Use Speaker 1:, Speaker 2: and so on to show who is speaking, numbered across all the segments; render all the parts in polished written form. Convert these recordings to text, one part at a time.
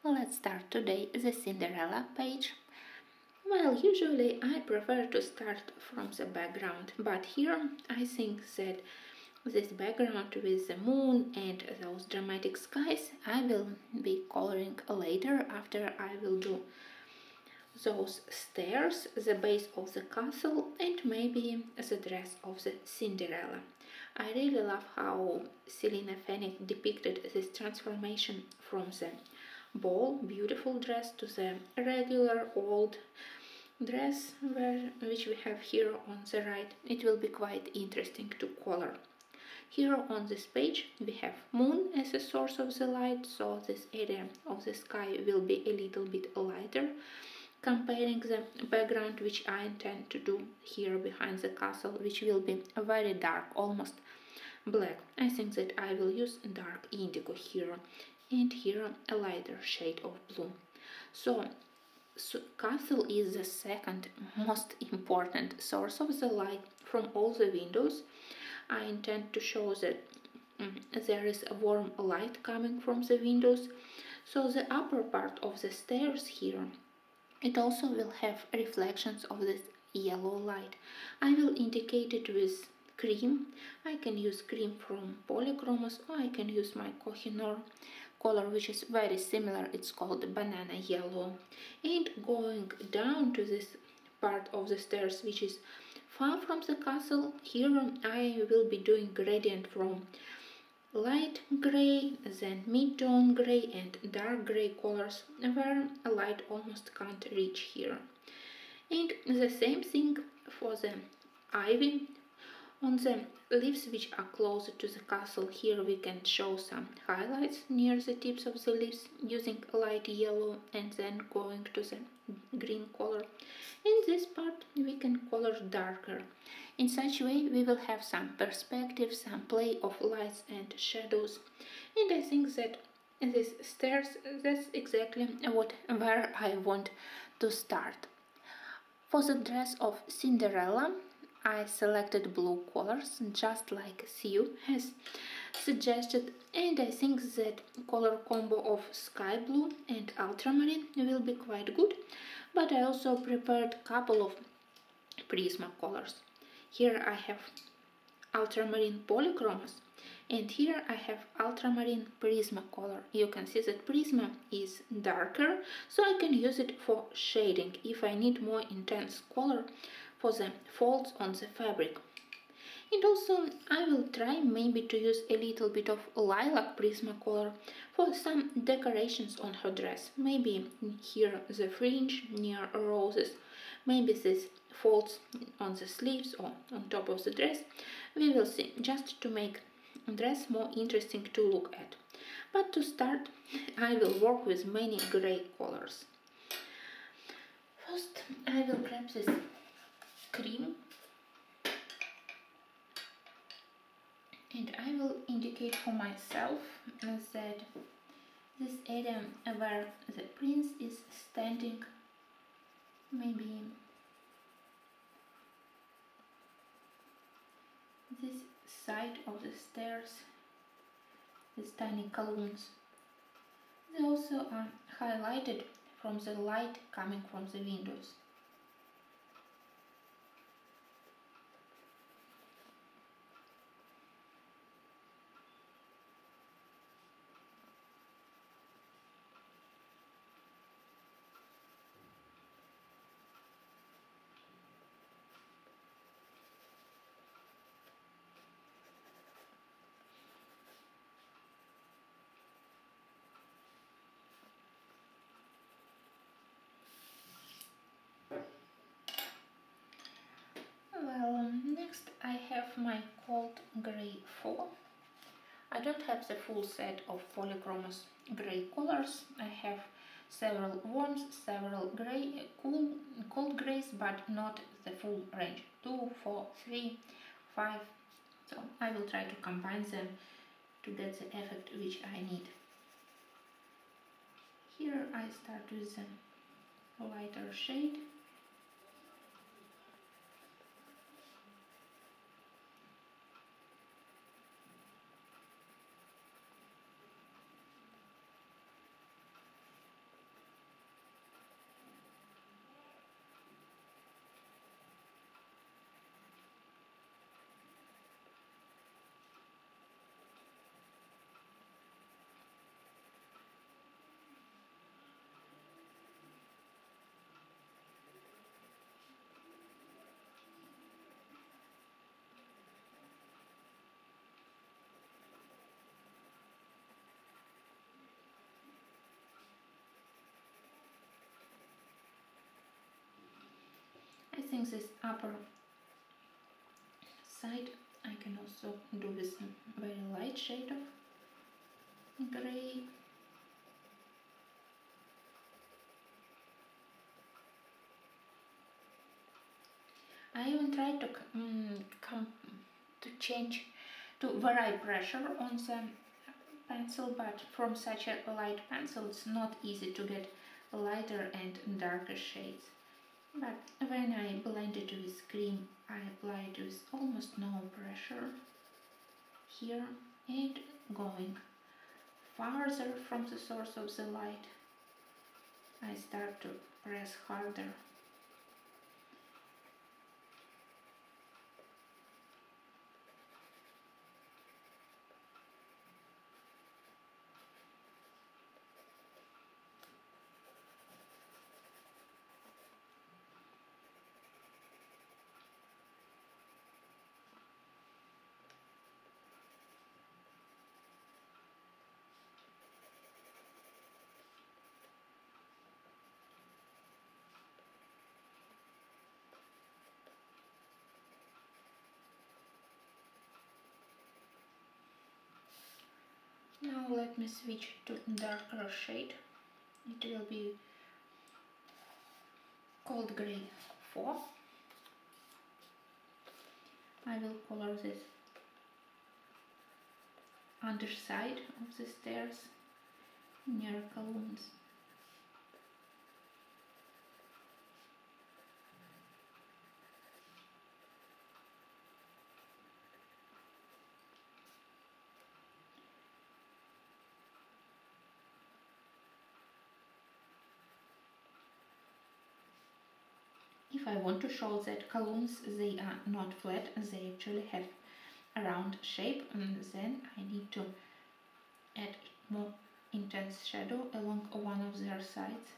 Speaker 1: Let's start today the Cinderella page. Well, usually I prefer to start from the background, but here I think that this background with the moon and those dramatic skies I will be coloring later after I will do those stairs, the base of the castle, and maybe the dress of the Cinderella. I really love how S.Fenech depicted this transformation from the ball, beautiful dress to the regular old dress which we have here on the right. It will be quite interesting to color. Here on this page we have moon as a source of the light, so this area of the sky will be a little bit lighter, comparing the background which I intend to do here behind the castle, which will be very dark, almost black. I think that I will use dark indigo here, and here a lighter shade of blue. So castle is the second most important source of the light from all the windows. I intend to show that there is a warm light coming from the windows, so the upper part of the stairs here, it also will have reflections of this yellow light. I will indicate it with cream. I can use cream from Polychromos, or I can use my Kohinoor color, which is very similar. It's called banana yellow. And going down to this part of the stairs which is far from the castle, here I will be doing gradient from light gray, then mid-tone gray and dark gray colors where light almost can't reach here. And the same thing for the ivy. On the leaves which are closer to the castle, here we can show some highlights near the tips of the leaves using light yellow and then going to the green color. In this part we can color darker. In such way we will have some perspective, some play of lights and shadows, and I think that these stairs, that's exactly where I want to start. For the dress of Cinderella I selected blue colors, just like Sue has suggested, and I think that color combo of sky blue and ultramarine will be quite good, but I also prepared a couple of Prisma colors. Here I have ultramarine Polychromos, and here I have ultramarine Prisma color. You can see that Prisma is darker, so I can use it for shading if I need more intense color for the folds on the fabric. And also I will try maybe to use a little bit of lilac Prisma color for some decorations on her dress. Maybe here the fringe near roses, maybe this folds on the sleeves or on top of the dress. We will see, just to make dress more interesting to look at. But to start I will work with many gray colors. First I will grab this cream and I will indicate for myself that this area where the prince is standing, maybe this side of the stairs, these tiny columns, they also are highlighted from the light coming from the windows. Well, next I have my cold gray 4. I don't have the full set of Polychromos gray colors. I have several warms, several gray, cold grays, but not the full range. 2, 4, 3, 5. So I will try to combine them to get the effect which I need. Here I start with a lighter shade. this upper side I can also do with a very light shade of grey. I even tried to vary pressure on the pencil, but from such a light pencil it's not easy to get lighter and darker shades. But when I blend it with cream, I apply it with almost no pressure here, and going farther from the source of the light, I start to press harder. Now let me switch to darker shade. It will be cold gray 4. I will color this underside of the stairs near columns. If I want to show that columns, they are not flat, they actually have a round shape, and then I need to add more intense shadow along one of their sides.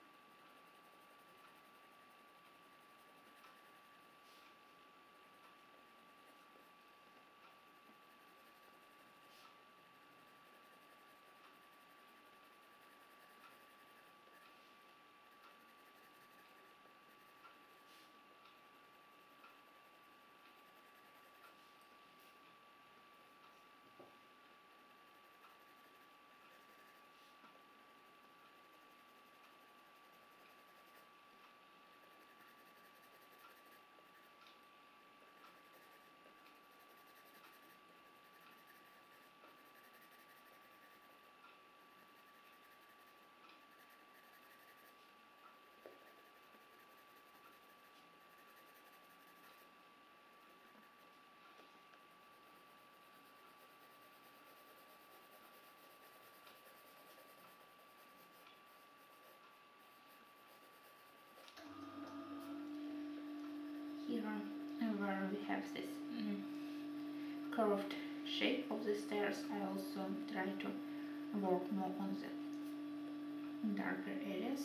Speaker 1: Here where we have this curved shape of the stairs, I also try to work more on the darker areas.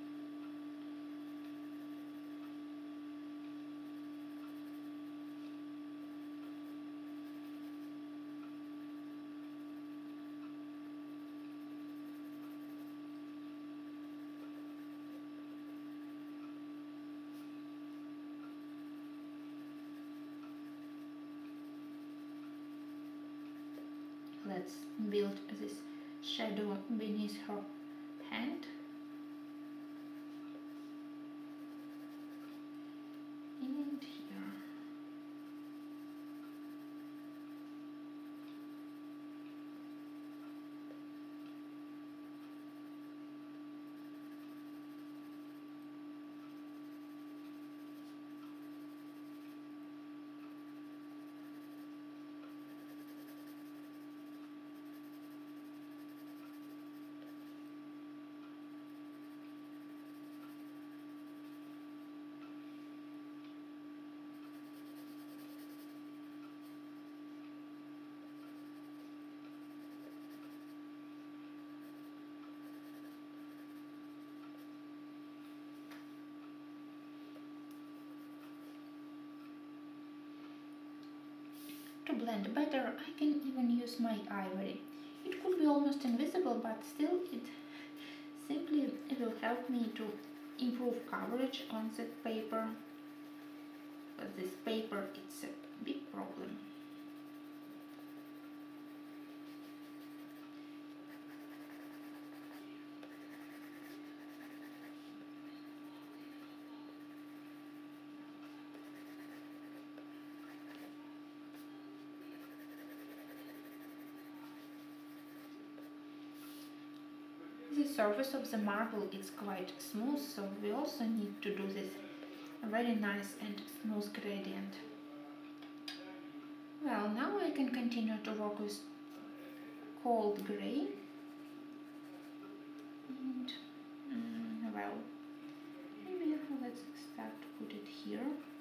Speaker 1: Let's build this shadow beneath her hand. And here. To blend better, I can even use my ivory. It could be almost invisible, but still it simply will help me to improve coverage on the paper. this paper, it's a big problem. The surface of the marble is quite smooth, so we also need to do this very nice and smooth gradient. Well, now I can continue to work with cold gray. And, well, maybe let's start to put it here.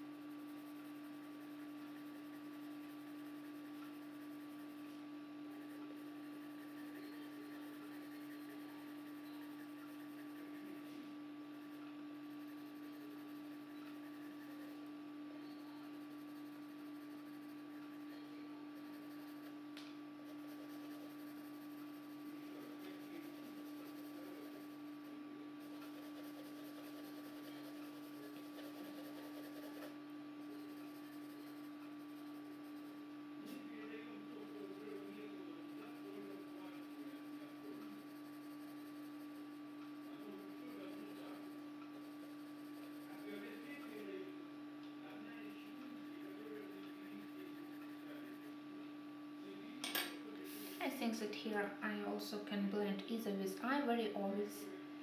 Speaker 1: I think that here I also can blend either with ivory or with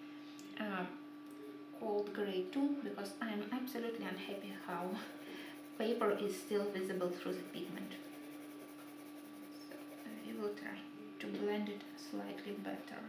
Speaker 1: cold gray too, because I'm absolutely unhappy how paper is still visible through the pigment. So I will try to blend it slightly better.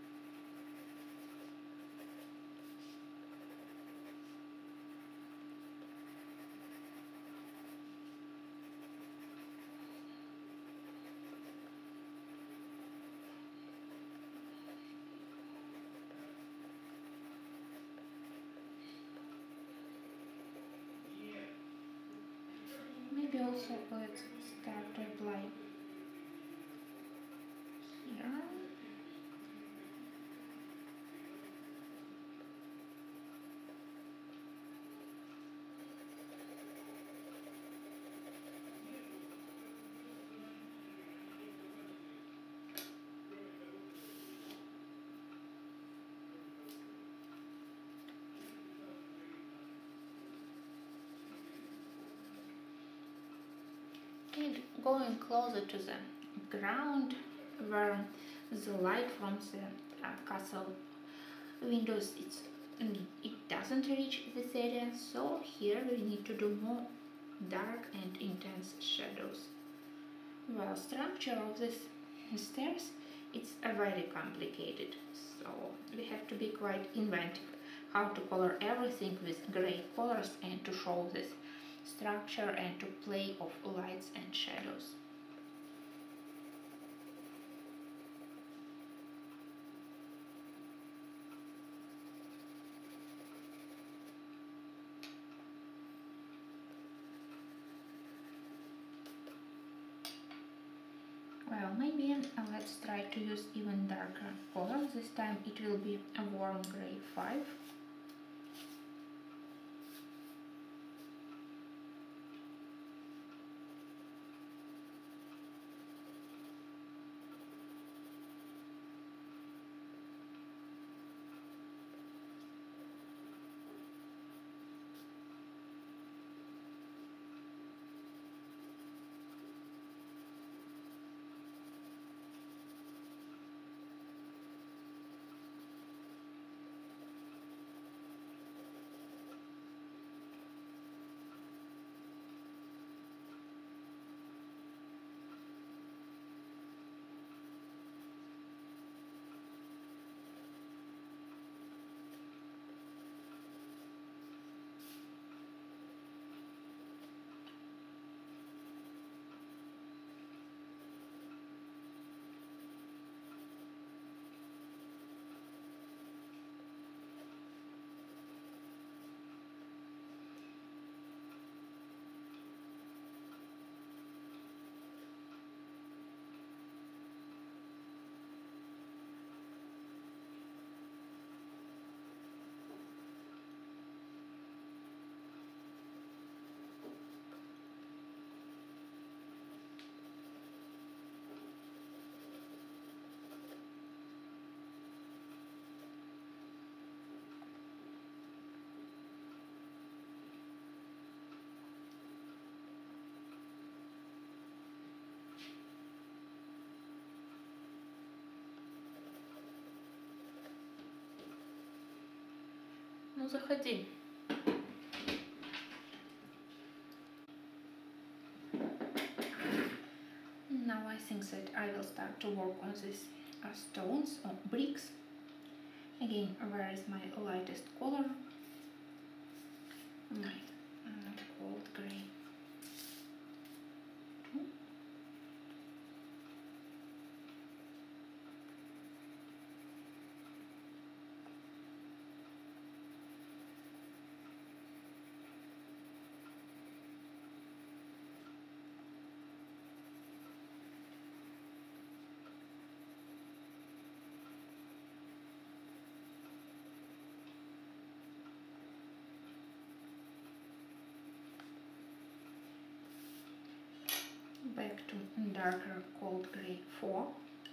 Speaker 1: Maybe also let's start to apply here. And going closer to the ground where the light from the castle windows it doesn't reach this area, so here we need to do more dark and intense shadows. Well, structure of this stairs it's very complicated, so we have to be quite inventive how to color everything with gray colors and to show this structure and to play of lights and shadows. Well, maybe let's try to use even darker colors. This time it will be a warm gray 5. Ну, заходи. Now I think that I will start to work on these stones or bricks. Again, where is my lightest color? My cold grey. Back to darker cold grey 4.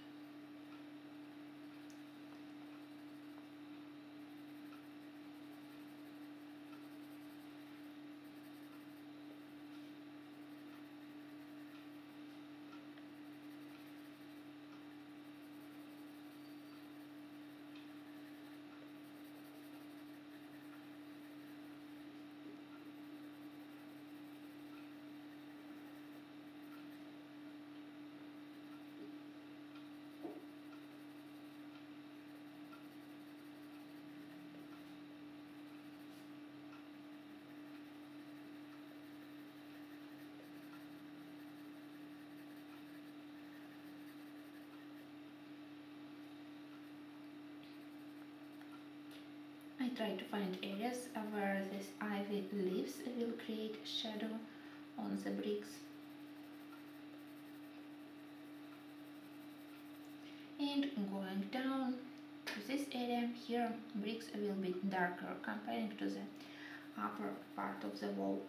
Speaker 1: I try to find areas where this ivy leaves will create shadow on the bricks. And going down to this area, here bricks will be darker comparing to the upper part of the wall.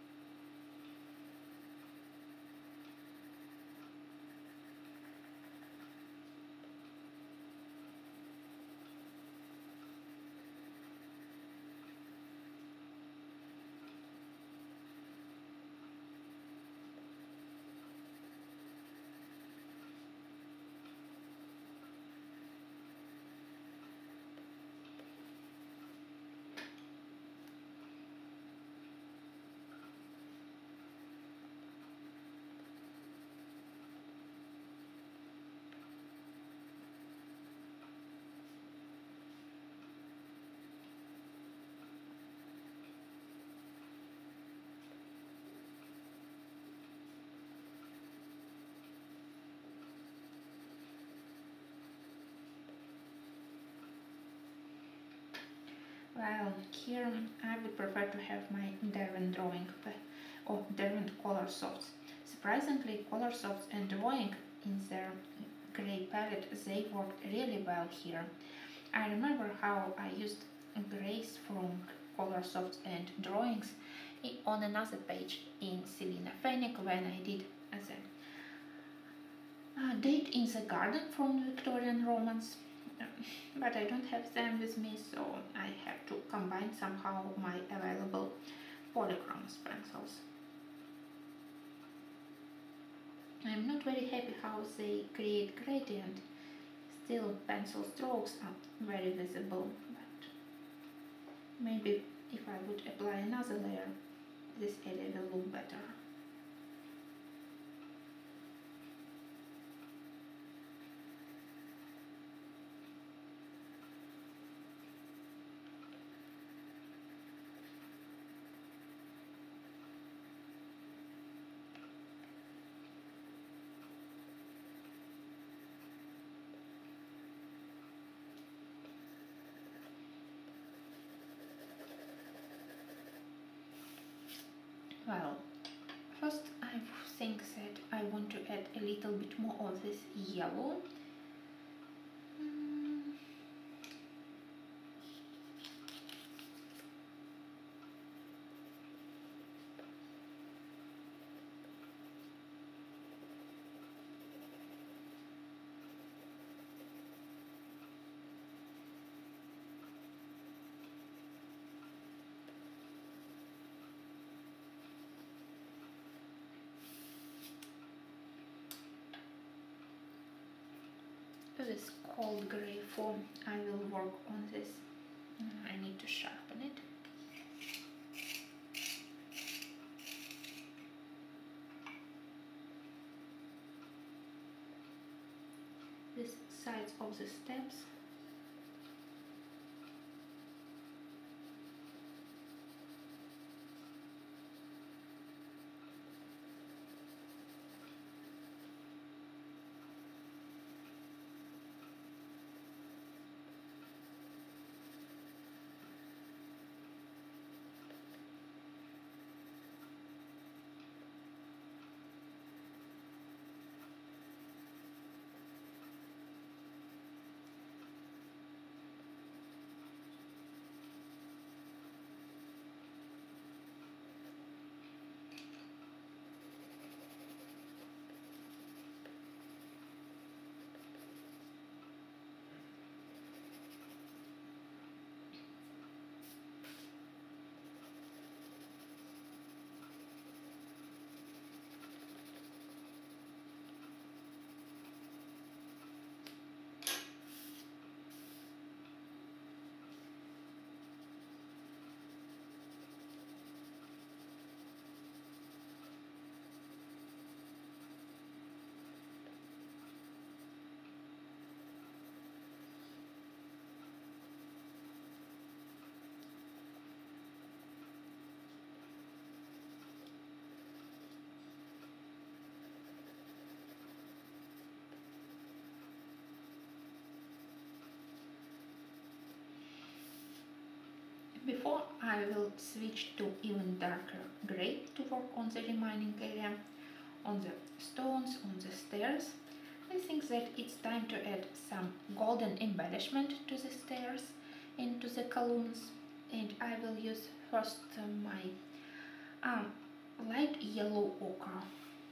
Speaker 1: Well, here I would prefer to have my Derwent drawing or Derwent color softs. Surprisingly, color softs and drawing in their grey palette, they worked really well here. I remember how I used grays from color softs and drawings on another page in S.Fenech when I did the date in the garden from Victorian Romance. But I don't have them with me, so I have to combine somehow my available polychromos pencils. I'm not very happy how they create gradient. Still, pencil strokes are very visible, but maybe if I would apply another layer, this area will look better. Well, first I think that I want to add a little bit more of this yellow. This cold grey form, I will work on this I need to sharpen it. These sides of the steps. Before I will switch to even darker grey to work on the remaining area, on the stones, on the stairs, I think that it's time to add some golden embellishment to the stairs and to the columns, and I will use first my light yellow ochre.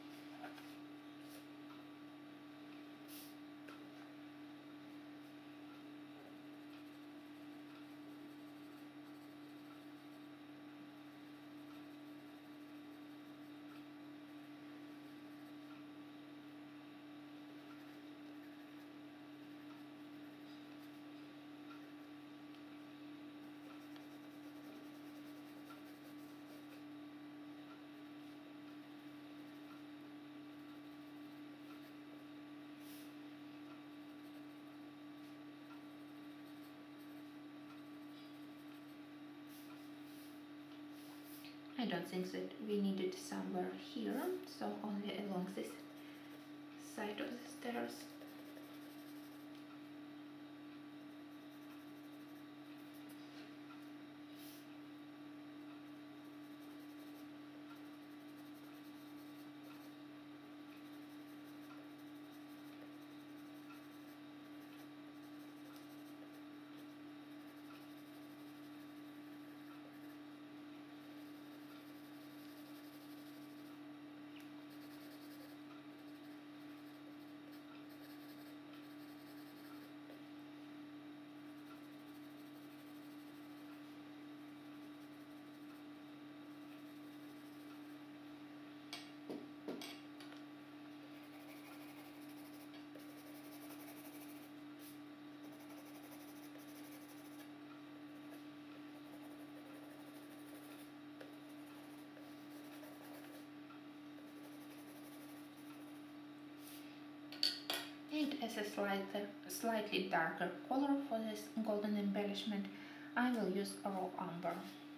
Speaker 1: I don't think that we need it somewhere here, so only along this side of the stairs. And as a slightly darker color for this golden embellishment, I will use raw umber.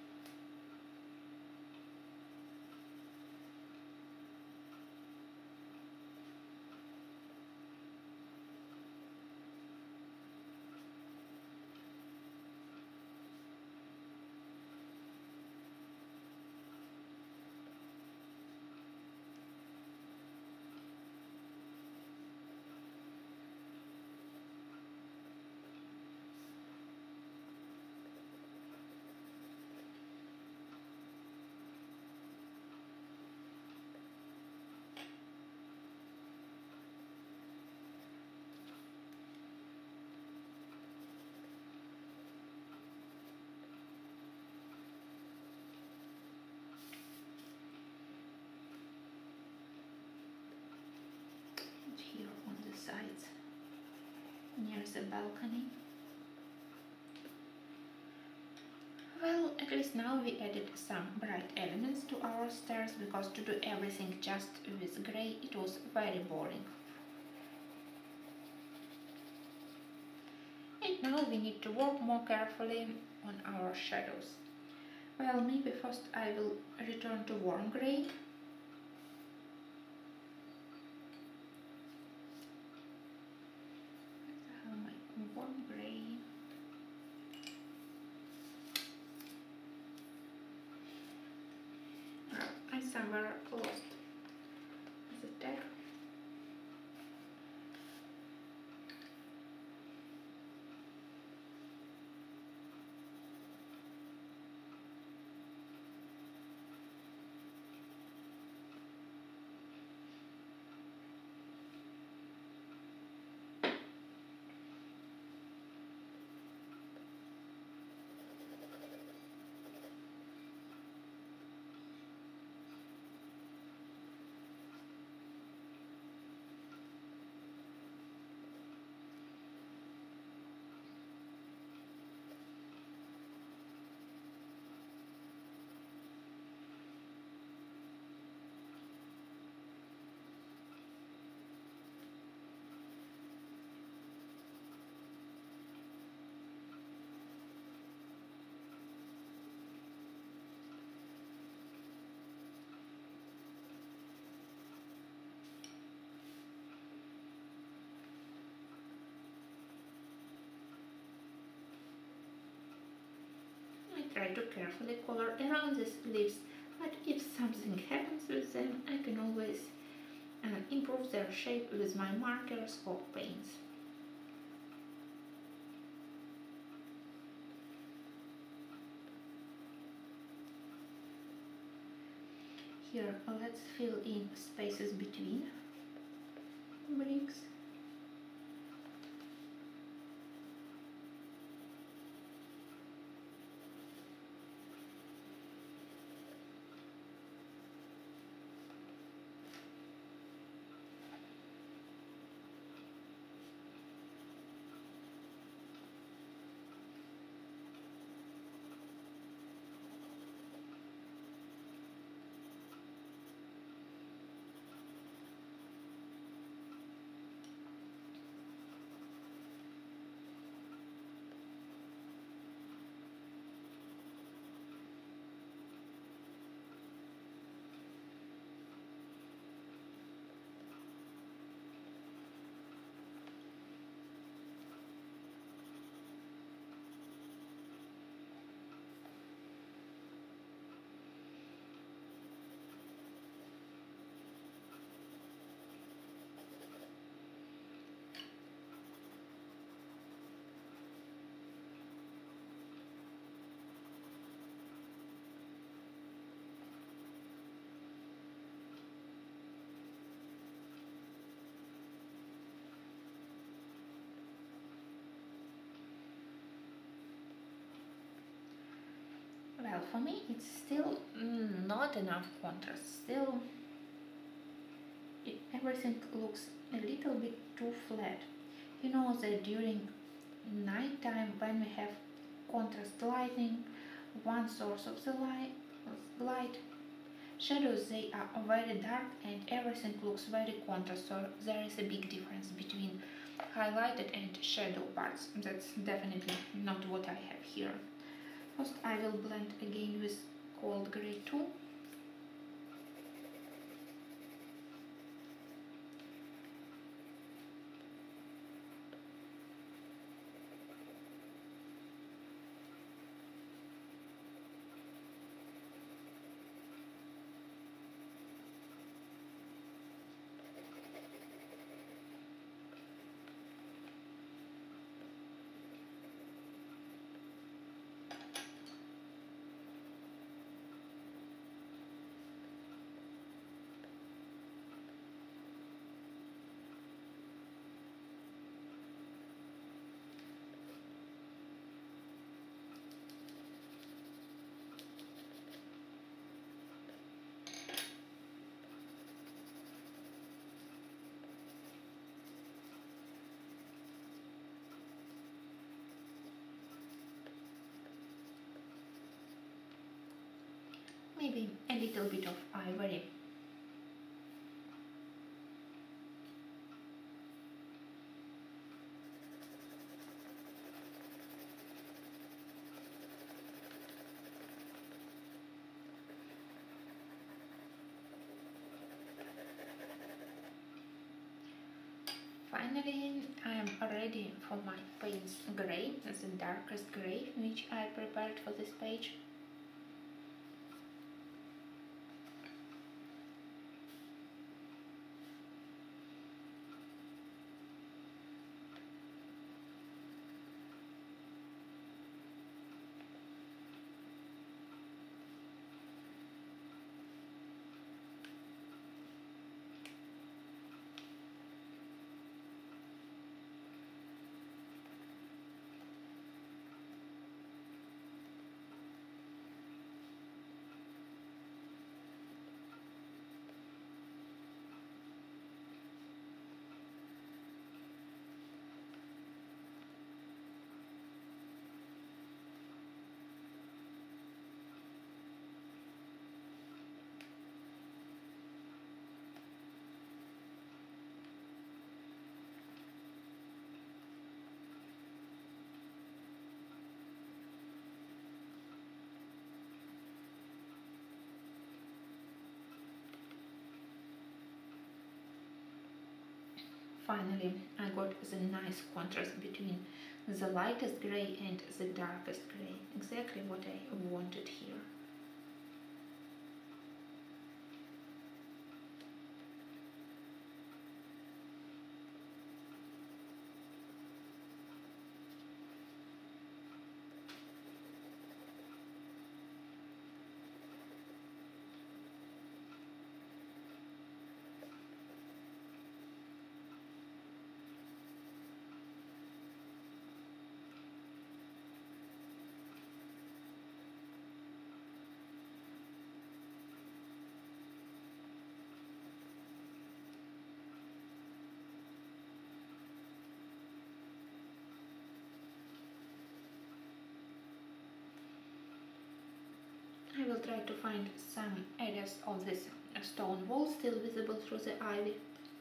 Speaker 1: Here on the sides near the balcony. Well, at least now we added some bright elements to our stairs, because to do everything just with grey it was very boring. And now we need to work more carefully on our shadows. Well, maybe first I will return to warm grey. My warm grey. I somewhere lost the tag. Try to carefully color around these leaves, but if something happens with them, I can always improve their shape with my markers or paints. Here, let's fill in spaces between bricks. Well, for me it's still not enough contrast. Still, everything looks a little bit too flat. You know that during night time, when we have contrast lighting, one source of the light, shadows, they are very dark and everything looks very contrast, so there is a big difference between highlighted and shadow parts. That's definitely not what I have here. First I will blend again with cold grey too. little bit of ivory. Finally, I am ready for my paints grey, the darkest grey, which I prepared for this page. Finally, I got the nice contrast between the lightest grey and the darkest grey, exactly what I wanted here. I will try to find some areas of this stone wall still visible through the ivy.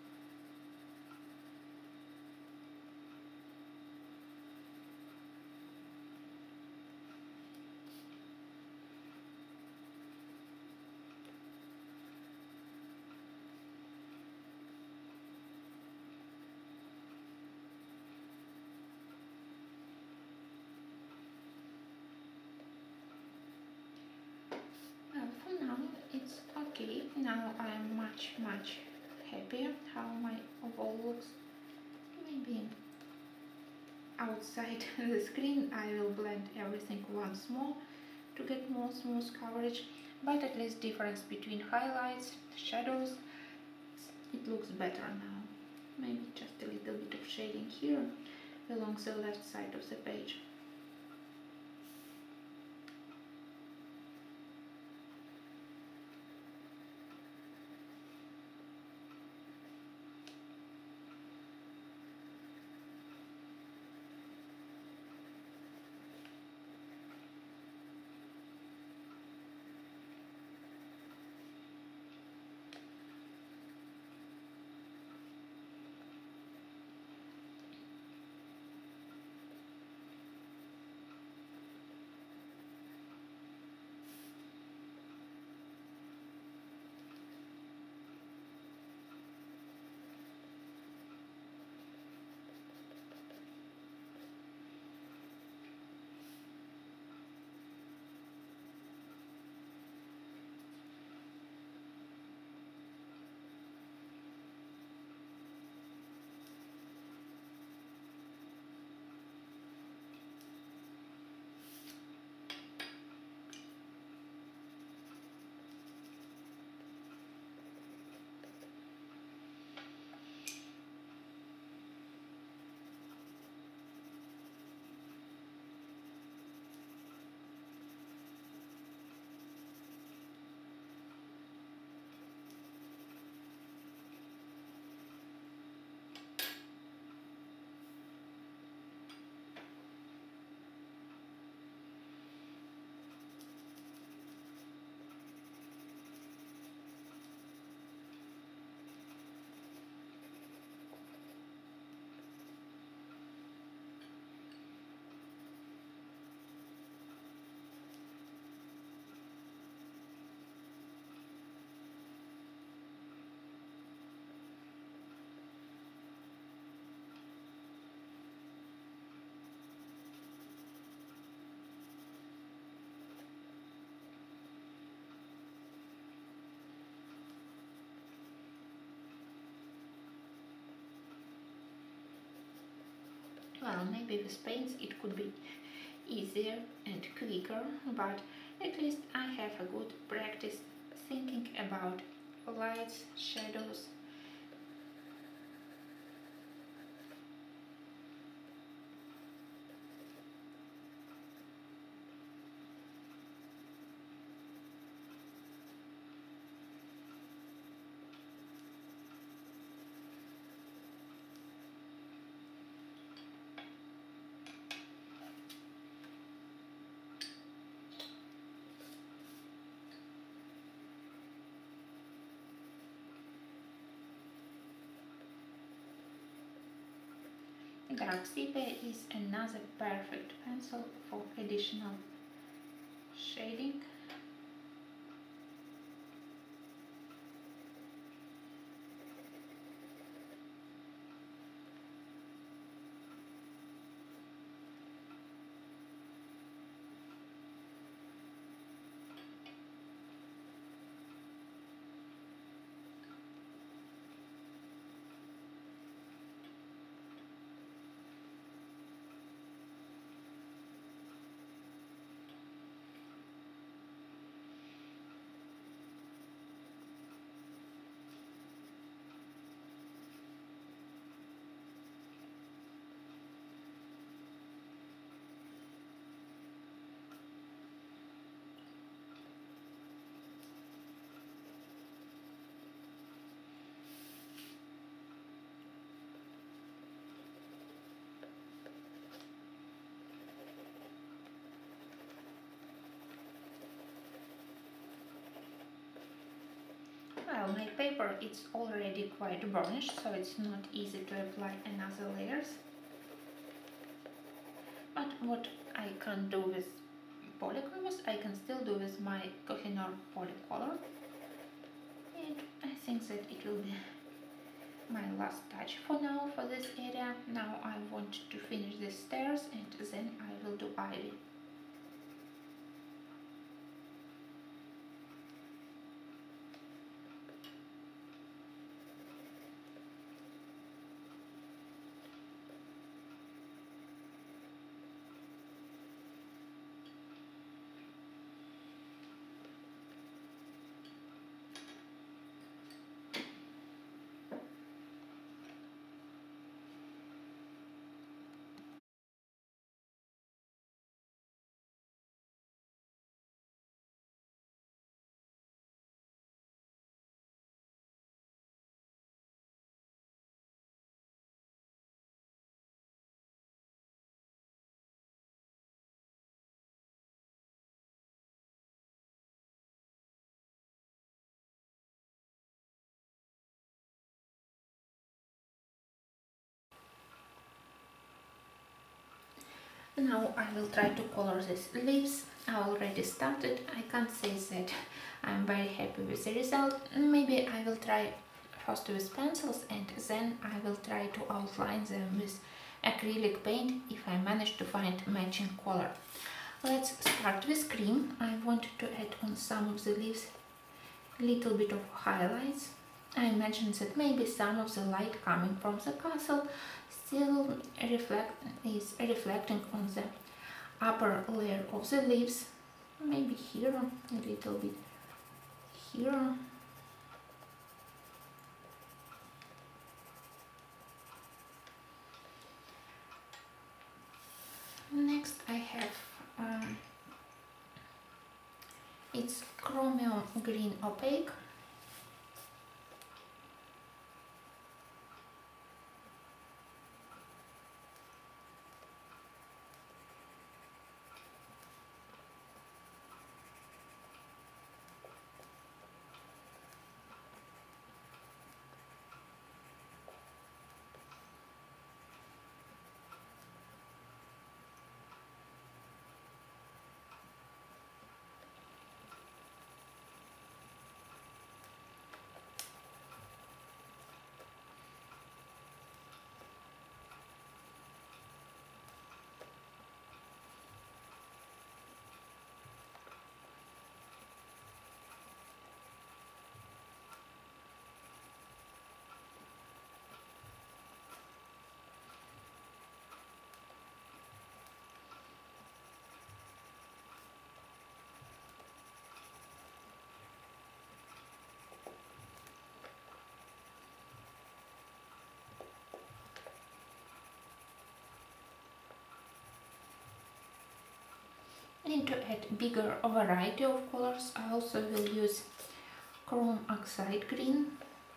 Speaker 1: For now it's okay. Now I am much happier how my wall looks. Maybe outside the screen I will blend everything once more to get more smooth coverage, but at least difference between highlights, shadows, it looks better now. Maybe just a little bit of shading here along the left side of the page. Well, maybe with paints it could be easier and quicker, but at least I have a good practice thinking about lights, shadows. Dark sepia is another perfect pencil for additional shading. Well, my paper it's already quite burnished, so it's not easy to apply another layers. But what I can't do with polychromos, I can still do with my Kohinoor polycolor. And I think that it will be my last touch for now for this area. Now I want to finish the stairs and then I will do ivy. Now I will try to color these leaves. I already started. I can't say that I'm very happy with the result. Maybe I will try first with pencils and then I will try to outline them with acrylic paint if I manage to find matching color. Let's start with cream. I want to add on some of the leaves a little bit of highlights. I imagine that maybe some of the light coming from the castle still is reflecting on the upper layer of the leaves. Maybe here, a little bit here. Next I have it's chromium green opaque. I need to add bigger variety of colors. I also will use chrome oxide green.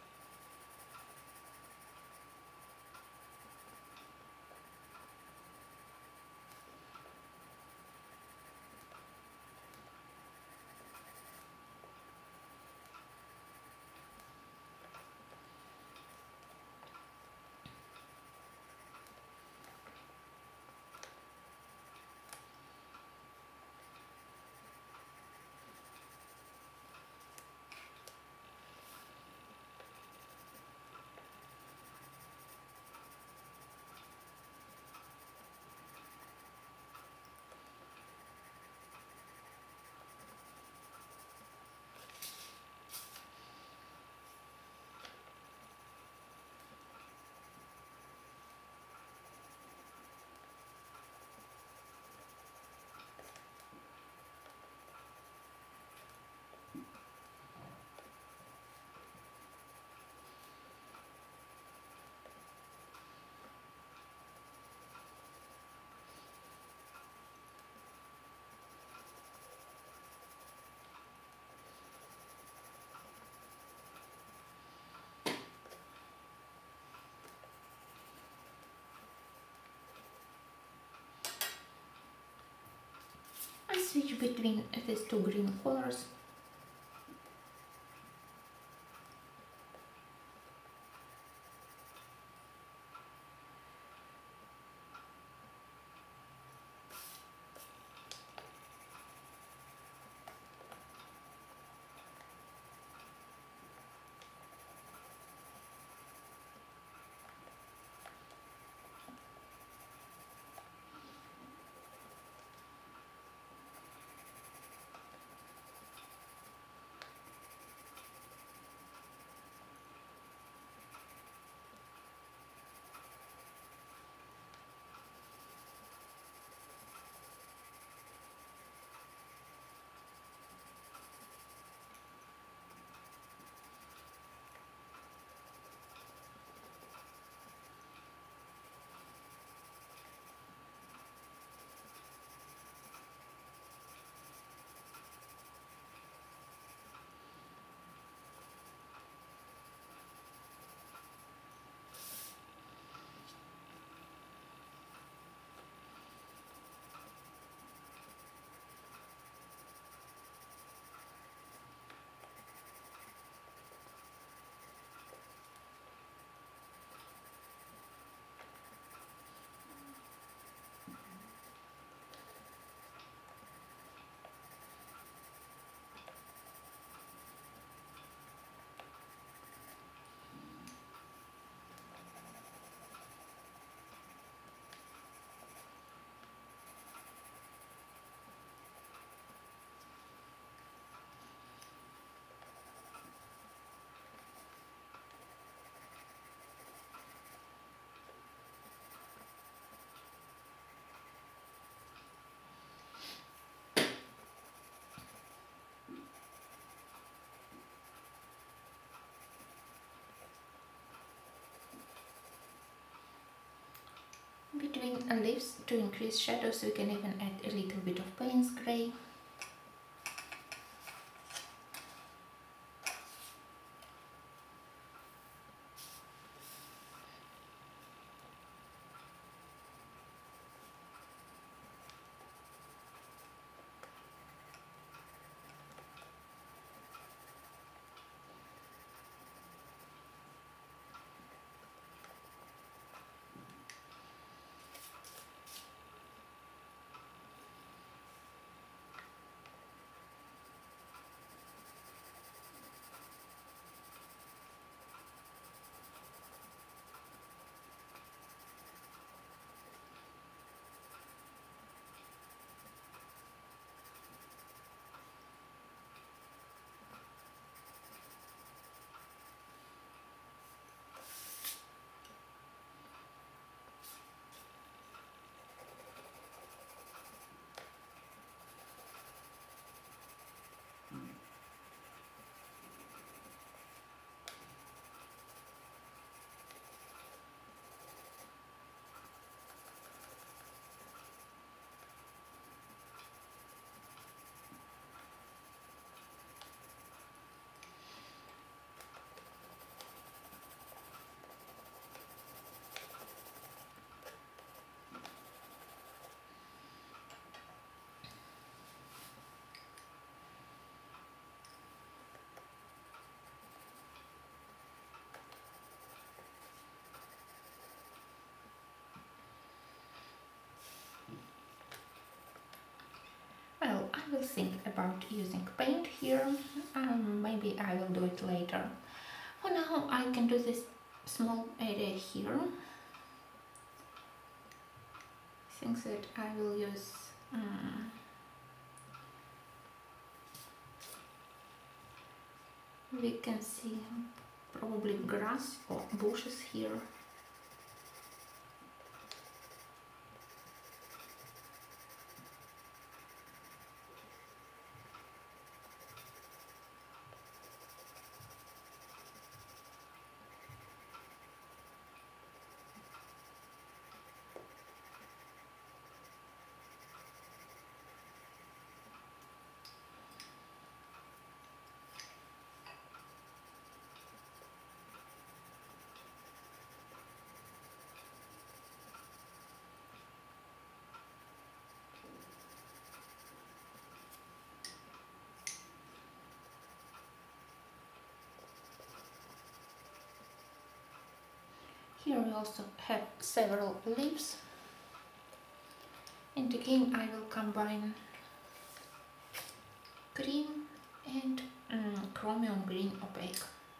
Speaker 1: I switch between these two green colors. Between leaves, to increase shadows, we can even add a little bit of Payne's grey. will think about using paint here. Maybe I will do it later. For now I can do this small area here. I think that I will use we can see probably grass or bushes here. Here we also have several leaves, and again I will combine cream and chromium green opaque.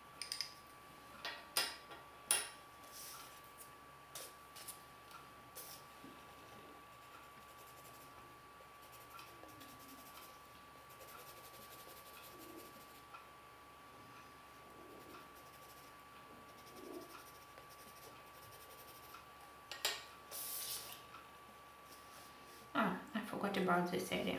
Speaker 1: I forgot about this area.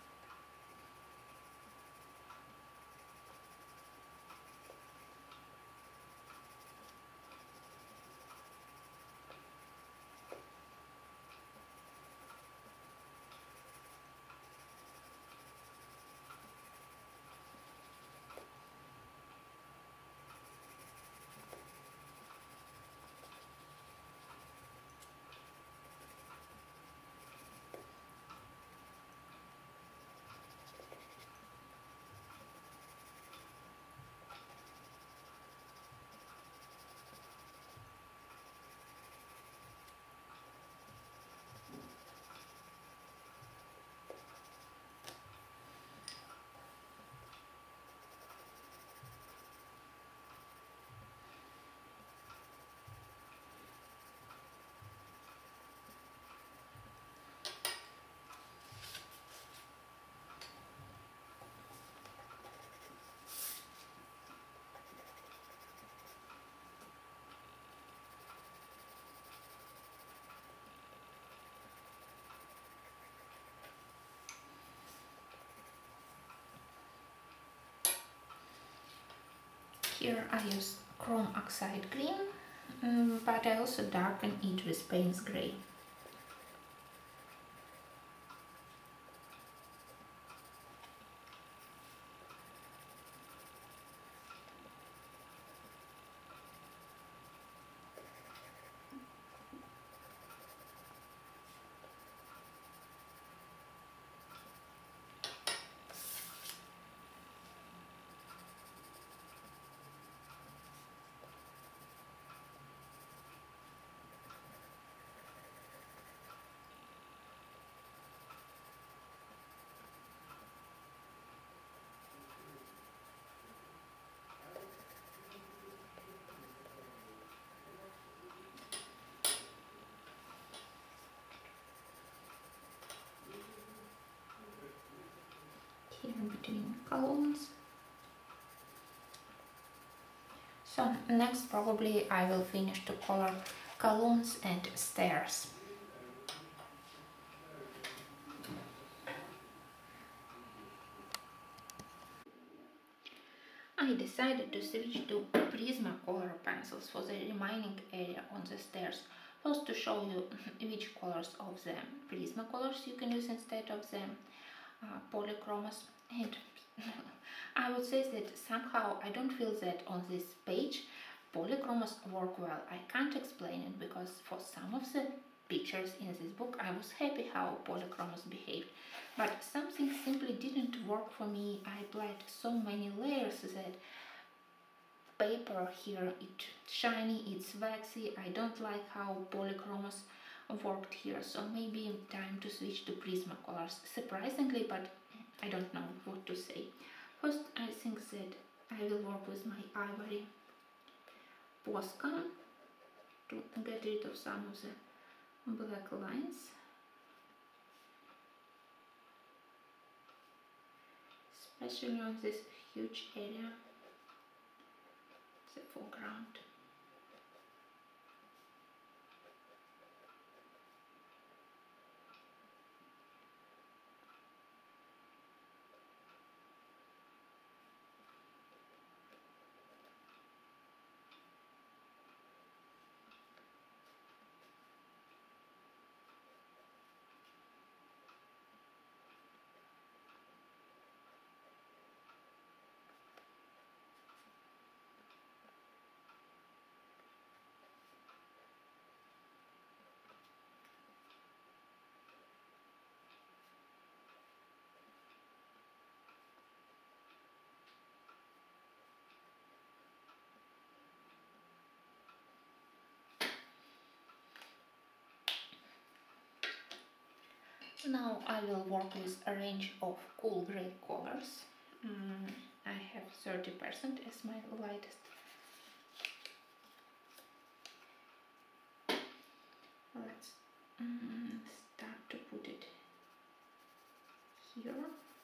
Speaker 1: Here I use chrome oxide green, but I also darken it with Payne's grey. Here between columns. So next probably I will finish to color columns and stairs. I decided to switch to Prismacolor pencils for the remaining area on the stairs. First to show you which colors of the Prismacolors you can use instead of the polychromos, and I would say that somehow I don't feel that on this page polychromos work well. I can't explain it because for some of the pictures in this book I was happy how polychromos behaved, but something simply didn't work for me. I applied so many layers that paper here, it's shiny, it's waxy. I don't like how polychromos worked here, so maybe time to switch to Prismacolors. Surprisingly, but I don't know what to say. First, I think that I will work with my ivory Posca to get rid of some of the black lines, especially on this huge area, the foreground. Now I will work with a range of cool grey colors. I have 30% as my lightest. Let's start to put it here.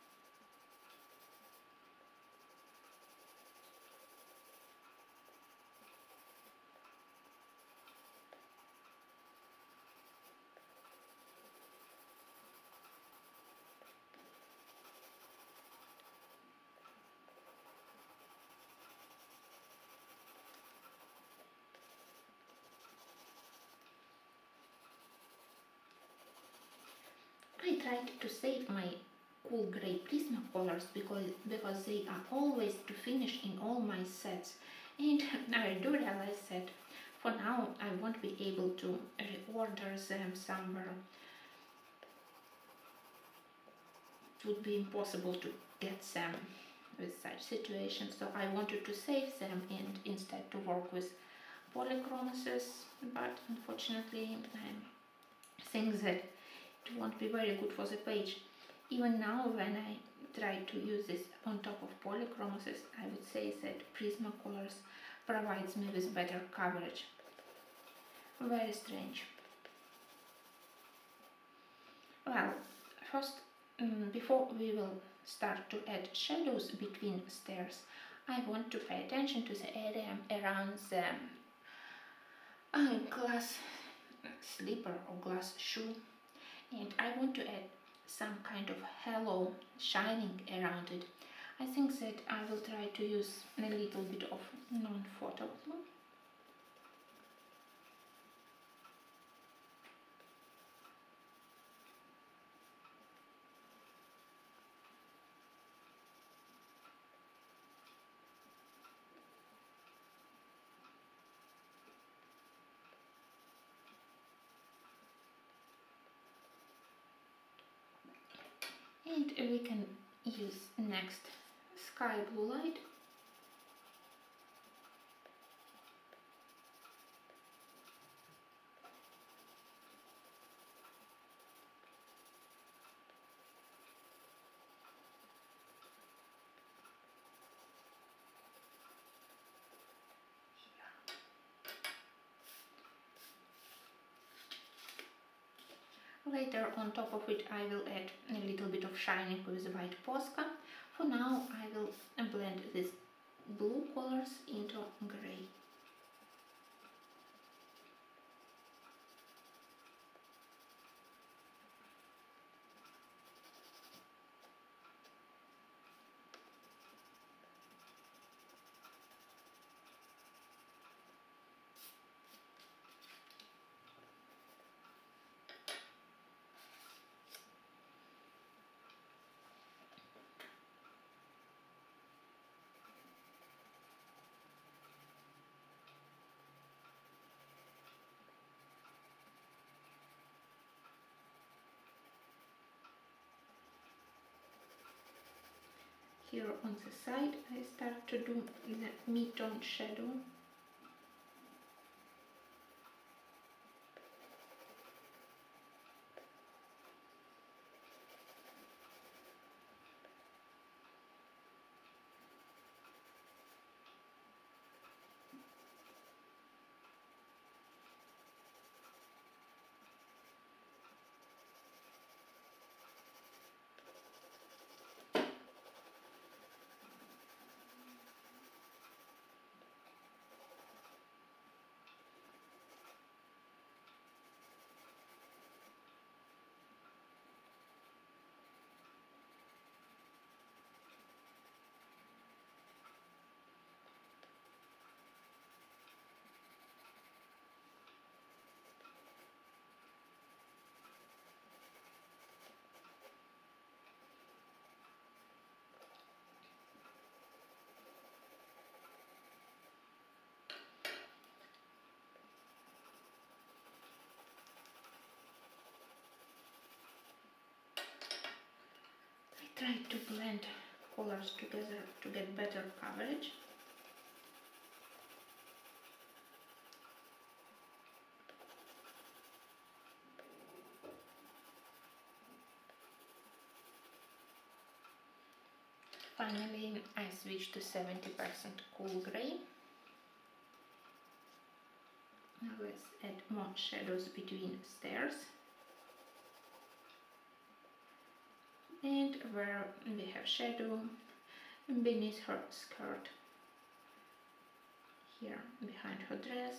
Speaker 1: I tried to save my cool grey Prismacolors because they are always to finish in all my sets, and I do realize that for now I won't be able to reorder them somewhere. It would be impossible to get them with such situations, so I wanted to save them and instead to work with polychromases, but unfortunately I think that it won't be very good for the page. Even now, when I try to use this on top of polychromases, I would say that Prismacolors provides me with better coverage. Very strange. Well, first, before we will start to add shadows between stairs, I want to pay attention to the area around the glass slipper or glass shoe, and I want to add some kind of halo shining around it. I think that I will try to use a little bit of non-photo glue. And we can use next sky blue light. Later, on top of it, I will add a little bit of shining with white Posca. For now, I will blend these blue colors into grey. Here on the side, I start to do the mid-tone shadow. try to blend colors together to get better coverage. Finally, I switch to 70% cool gray. Now let's add more shadows between stairs. And where we have shadow beneath her skirt, here behind her dress.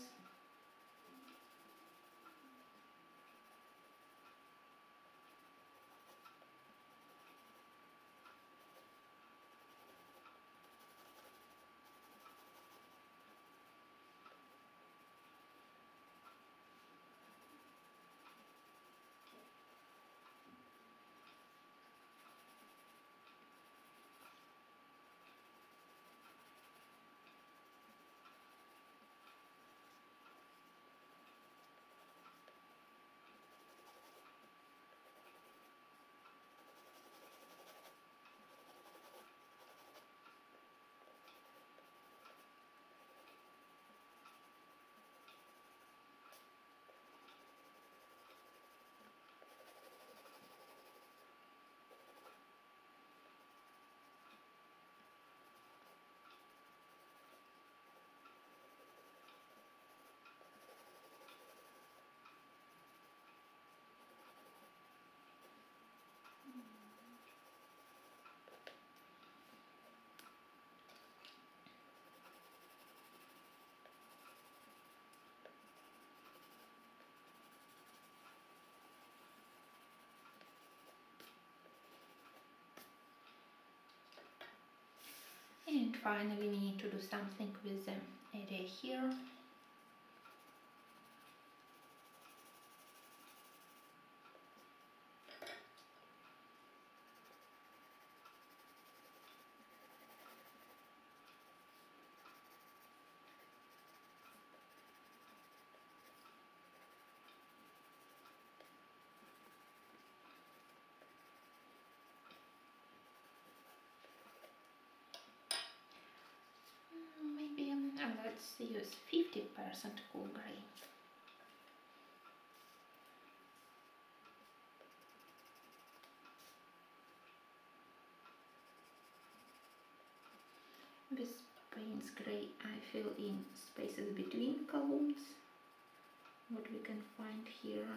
Speaker 1: And finally we need to do something with the area here. Let's use 50% cool gray. With Payne's gray I fill in spaces between columns, what we can find here.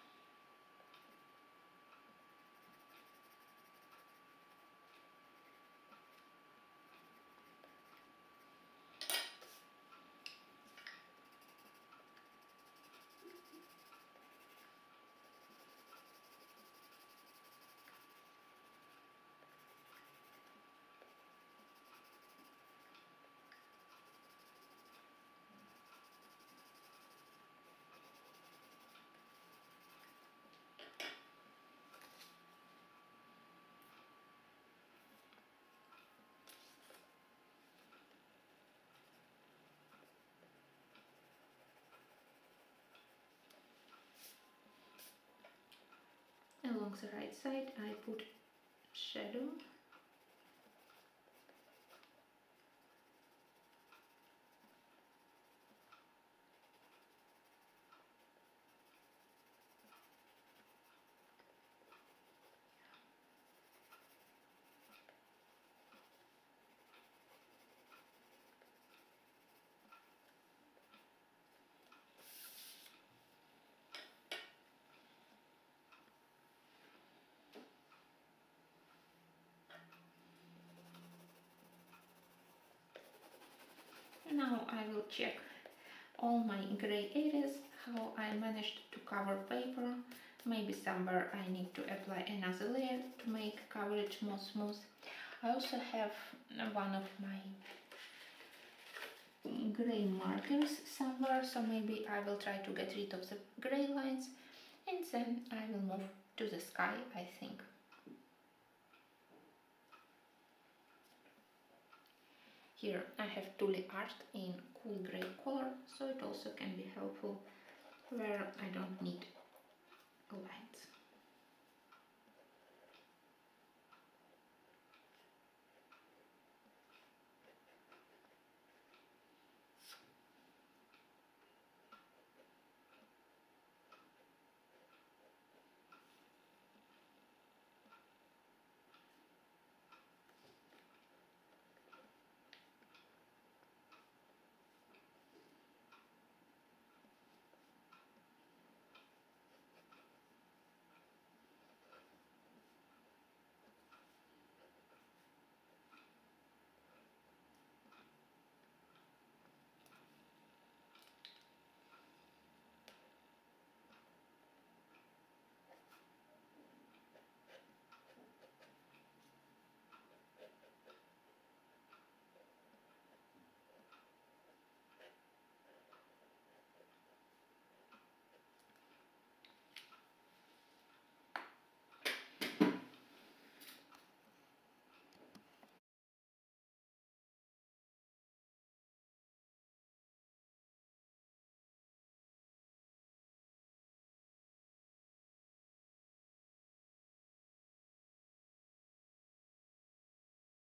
Speaker 1: Along the right side I put shadow. Now I will check all my gray areas, how I managed to cover paper. Maybe somewhere I need to apply another layer to make coverage more smooth. I also have one of my gray markers somewhere, so maybe I will try to get rid of the gray lines and then I will move to the sky, I think. Here I have Tule art in cool grey color, so it also can be helpful where I don't need